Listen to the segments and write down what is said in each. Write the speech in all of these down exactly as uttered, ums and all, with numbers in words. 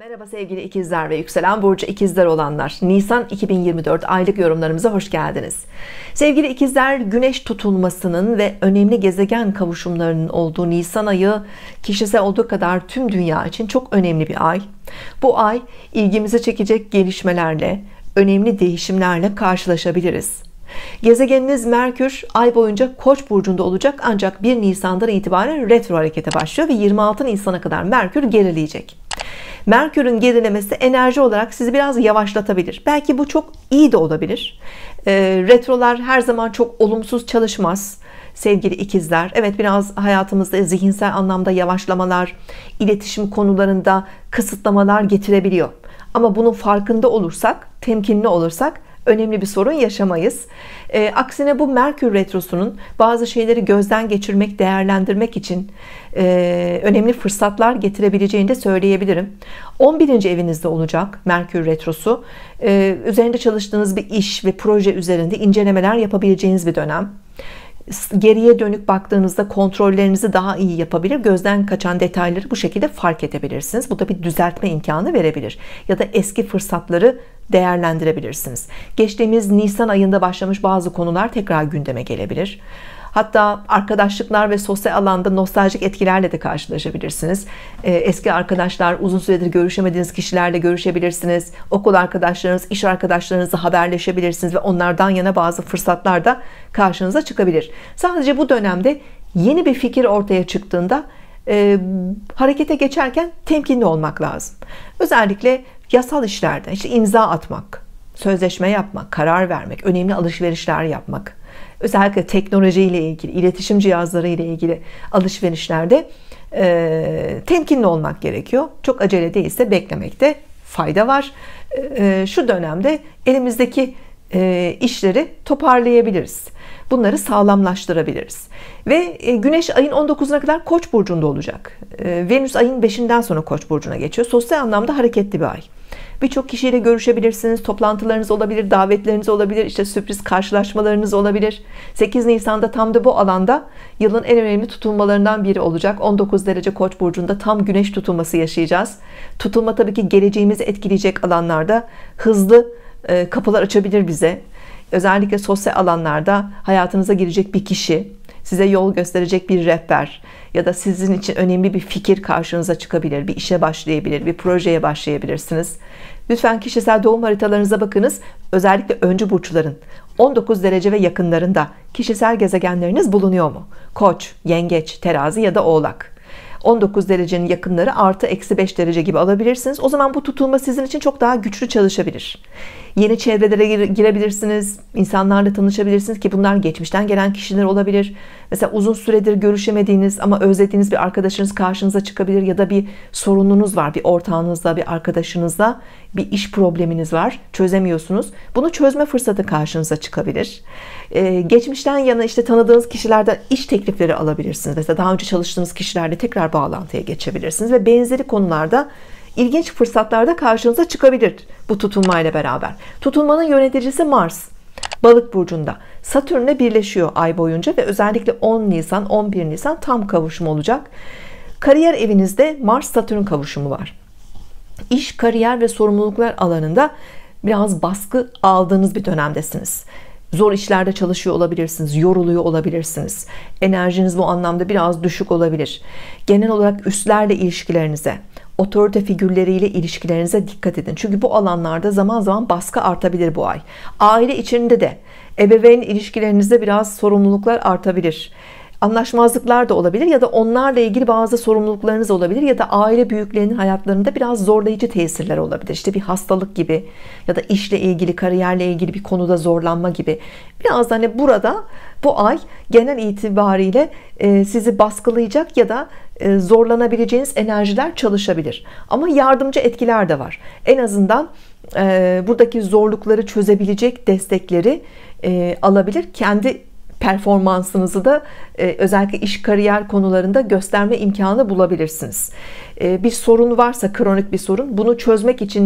Merhaba sevgili ikizler ve yükselen burcu ikizler olanlar, Nisan iki bin yirmi dört aylık yorumlarımıza hoş geldiniz. Sevgili ikizler, güneş tutulmasının ve önemli gezegen kavuşumlarının olduğu Nisan ayı kişisel olduğu kadar tüm dünya için çok önemli bir ay. Bu ay ilgimizi çekecek gelişmelerle, önemli değişimlerle karşılaşabiliriz. Gezegeniniz Merkür ay boyunca Koç burcunda olacak, ancak bir Nisan'dan itibaren retro harekete başlıyor ve yirmi altı Nisan'a kadar Merkür gerileyecek. Merkür'ün gerilemesi enerji olarak sizi biraz yavaşlatabilir. Belki bu çok iyi de olabilir. E, retrolar her zaman çok olumsuz çalışmaz sevgili ikizler. Evet, biraz hayatımızda zihinsel anlamda yavaşlamalar, iletişim konularında kısıtlamalar getirebiliyor. Ama bunun farkında olursak, temkinli olursak önemli bir sorun yaşamayız. E, aksine bu Merkür retrosunun bazı şeyleri gözden geçirmek, değerlendirmek için e, önemli fırsatlar getirebileceğini de söyleyebilirim. on birinci evinizde olacak Merkür retrosu. E, üzerinde çalıştığınız bir iş ve proje üzerinde incelemeler yapabileceğiniz bir dönem. Geriye dönük baktığınızda kontrollerinizi daha iyi yapabilir, gözden kaçan detayları bu şekilde fark edebilirsiniz. Bu da bir düzeltme imkanı verebilir ya da eski fırsatları değerlendirebilirsiniz. Geçtiğimiz Nisan ayında başlamış bazı konular tekrar gündeme gelebilir. Hatta arkadaşlıklar ve sosyal alanda nostaljik etkilerle de karşılaşabilirsiniz. Eski arkadaşlar, uzun süredir görüşemediğiniz kişilerle görüşebilirsiniz. Okul arkadaşlarınız, iş arkadaşlarınızla haberleşebilirsiniz ve onlardan yana bazı fırsatlar da karşınıza çıkabilir. Sadece bu dönemde yeni bir fikir ortaya çıktığında e, harekete geçerken temkinli olmak lazım. Özellikle yasal işlerde işte imza atmak, sözleşme yapmak, karar vermek, önemli alışverişler yapmak, özellikle teknoloji ile ilgili, iletişim cihazları ile ilgili alışverişlerde e, temkinli olmak gerekiyor. Çok acele değilse beklemekte fayda var. E, şu dönemde elimizdeki e, işleri toparlayabiliriz. Bunları sağlamlaştırabiliriz. Ve e, Güneş ayın on dokuzuna kadar Koç burcunda olacak. E, Venüs ayın beşinden sonra Koç burcuna geçiyor. Sosyal anlamda hareketli bir ay. Birçok kişiyle görüşebilirsiniz, toplantılarınız olabilir, davetleriniz olabilir, işte sürpriz karşılaşmalarınız olabilir. sekiz Nisan'da tam da bu alanda yılın en önemli tutulmalarından biri olacak. on dokuz derece Koç burcunda tam güneş tutulması yaşayacağız. Tutulma tabii ki geleceğimizi etkileyecek alanlarda hızlı e, kapılar açabilir bize. Özellikle sosyal alanlarda hayatınıza girecek bir kişi, size yol gösterecek bir rehber ya da sizin için önemli bir fikir karşınıza çıkabilir. Bir işe başlayabilir, bir projeye başlayabilirsiniz. Lütfen kişisel doğum haritalarınıza bakınız. Özellikle öncü burçların on dokuz derece ve yakınlarında kişisel gezegenleriniz bulunuyor mu? Koç, yengeç, terazi ya da oğlak. on dokuz derecenin yakınları artı eksi beş derece gibi alabilirsiniz. O zaman bu tutulma sizin için çok daha güçlü çalışabilir. Yeni çevrelere girebilirsiniz, insanlarla tanışabilirsiniz ki bunlar geçmişten gelen kişiler olabilir. Mesela uzun süredir görüşemediğiniz ama özlediğiniz bir arkadaşınız karşınıza çıkabilir ya da bir sorununuz var, bir ortağınızla, bir arkadaşınızla bir iş probleminiz var, çözemiyorsunuz. Bunu çözme fırsatı karşınıza çıkabilir. Ee, geçmişten yana işte tanıdığınız kişilerden iş teklifleri alabilirsiniz. Mesela daha önce çalıştığınız kişilerle tekrar bağlantıya geçebilirsiniz ve benzeri konularda İlginç fırsatlar da karşınıza çıkabilir bu tutulmayla beraber. Tutulmanın yöneticisi Mars, Balık burcunda. Satürn'le birleşiyor ay boyunca ve özellikle on Nisan, on bir Nisan tam kavuşum olacak. Kariyer evinizde Mars-Satürn kavuşumu var. İş, kariyer ve sorumluluklar alanında biraz baskı aldığınız bir dönemdesiniz. Zor işlerde çalışıyor olabilirsiniz, yoruluyor olabilirsiniz. Enerjiniz bu anlamda biraz düşük olabilir. Genel olarak üstlerle ilişkilerinize, otorite figürleriyle ilişkilerinize dikkat edin. Çünkü bu alanlarda zaman zaman baskı artabilir bu ay. Aile içinde de ebeveyn ilişkilerinizde biraz sorumluluklar artabilir. Anlaşmazlıklar da olabilir ya da onlarla ilgili bazı sorumluluklarınız olabilir ya da aile büyüklerinin hayatlarında biraz zorlayıcı tesirler olabilir. İşte bir hastalık gibi ya da işle ilgili, kariyerle ilgili bir konuda zorlanma gibi. Biraz hani burada bu ay genel itibariyle sizi baskılayacak ya da zorlanabileceğiniz enerjiler çalışabilir. Ama yardımcı etkiler de var. En azından buradaki zorlukları çözebilecek destekleri alabilir. Kendi performansınızı da özellikle iş, kariyer konularında gösterme imkanı bulabilirsiniz. Bir sorun varsa, kronik bir sorun, bunu çözmek için de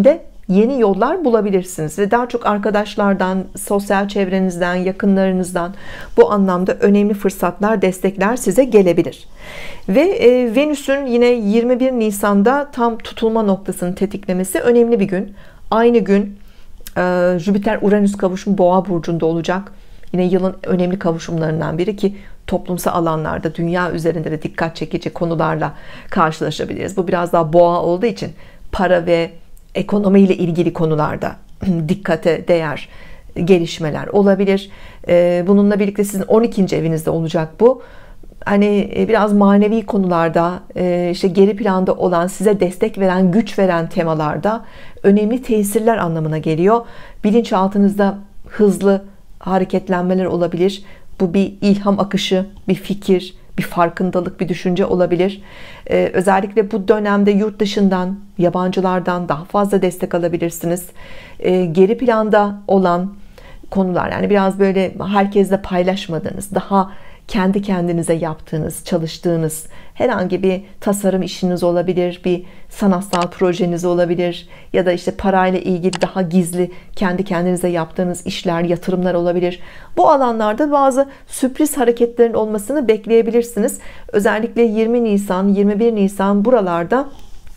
yeni yollar bulabilirsiniz ve daha çok arkadaşlardan, sosyal çevrenizden, yakınlarınızdan bu anlamda önemli fırsatlar, destekler size gelebilir. Ve e, Venüs'ün yine yirmi bir Nisan'da tam tutulma noktasını tetiklemesi önemli bir gün. Aynı gün e, Jüpiter-Uranüs kavuşumu Boğa burcunda olacak. Yine yılın önemli kavuşumlarından biri ki toplumsal alanlarda, dünya üzerinde de dikkat çekici konularla karşılaşabiliriz. Bu biraz daha Boğa olduğu için para ve ekonomi ile ilgili konularda dikkate değer gelişmeler olabilir. Bununla birlikte sizin on ikinci evinizde olacak bu. Hani biraz manevi konularda, işte geri planda olan, size destek veren, güç veren temalarda önemli tesirler anlamına geliyor. Bilinçaltınızda hızlı hareketlenmeler olabilir. Bu bir ilham akışı, bir fikir, bir farkındalık, bir düşünce olabilir. Ee, özellikle bu dönemde yurt dışından, yabancılardan daha fazla destek alabilirsiniz. Ee, geri planda olan konular, yani biraz böyle herkesle paylaşmadığınız, daha kendi kendinize yaptığınız, çalıştığınız herhangi bir tasarım işiniz olabilir, bir sanatsal projeniz olabilir ya da işte parayla ilgili daha gizli kendi kendinize yaptığınız işler, yatırımlar olabilir. Bu alanlarda bazı sürpriz hareketlerin olmasını bekleyebilirsiniz. Özellikle yirmi Nisan, yirmi bir Nisan buralarda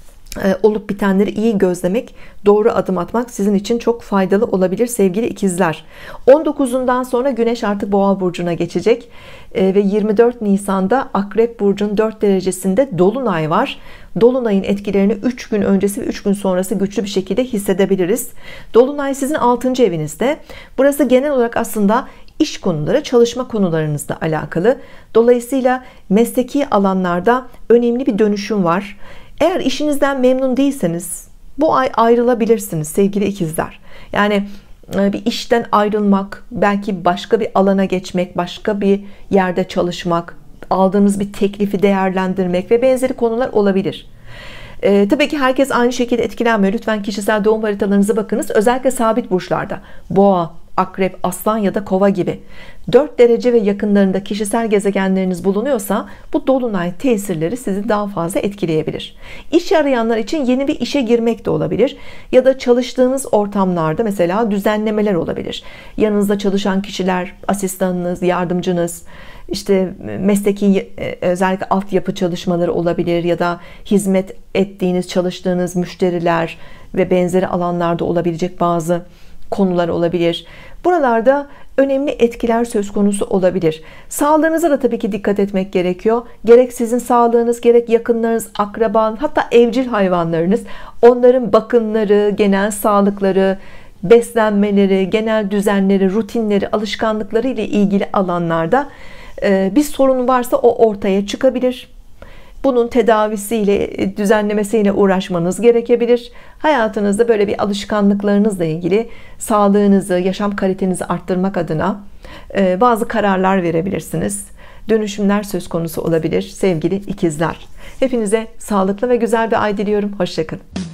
olup bitenleri iyi gözlemek, doğru adım atmak sizin için çok faydalı olabilir sevgili ikizler. on dokuzundan sonra Güneş artık Boğa burcuna geçecek ve yirmi dört Nisan'da Akrep burcunun dört derecesinde dolunay var. Dolunayın etkilerini üç gün öncesi ve üç gün sonrası güçlü bir şekilde hissedebiliriz. Dolunay sizin altıncı evinizde. Burası genel olarak aslında iş konuları, çalışma konularınızla alakalı. Dolayısıyla mesleki alanlarda önemli bir dönüşüm var. Eğer işinizden memnun değilseniz bu ay ayrılabilirsiniz sevgili ikizler. Yani bir işten ayrılmak, belki başka bir alana geçmek, başka bir yerde çalışmak, aldığınız bir teklifi değerlendirmek ve benzeri konular olabilir. Ee, tabii ki herkes aynı şekilde etkilenmiyor. Lütfen kişisel doğum haritalarınıza bakınız. Özellikle sabit burçlarda Boğa, Akrep, Aslan ya da Kova gibi dört derece ve yakınlarında kişisel gezegenleriniz bulunuyorsa bu dolunay tesirleri sizi daha fazla etkileyebilir. İş arayanlar için yeni bir işe girmek de olabilir ya da çalıştığınız ortamlarda mesela düzenlemeler olabilir. Yanınızda çalışan kişiler, asistanınız, yardımcınız, işte mesleki özellikle altyapı çalışmaları olabilir ya da hizmet ettiğiniz, çalıştığınız müşteriler ve benzeri alanlarda olabilecek bazı konular olabilir. Buralarda önemli etkiler söz konusu olabilir. Sağlığınıza da tabii ki dikkat etmek gerekiyor. Gerek sizin sağlığınız, gerek yakınlarınız, akraban, hatta evcil hayvanlarınız, onların bakımları, genel sağlıkları, beslenmeleri, genel düzenleri, rutinleri, alışkanlıkları ile ilgili alanlarda bir sorun varsa o ortaya çıkabilir. Bunun tedavisiyle, düzenlemesiyle uğraşmanız gerekebilir. Hayatınızda böyle bir alışkanlıklarınızla ilgili sağlığınızı, yaşam kalitenizi arttırmak adına bazı kararlar verebilirsiniz. Dönüşümler söz konusu olabilir sevgili ikizler. Hepinize sağlıklı ve güzel bir ay diliyorum. Hoşça kalın.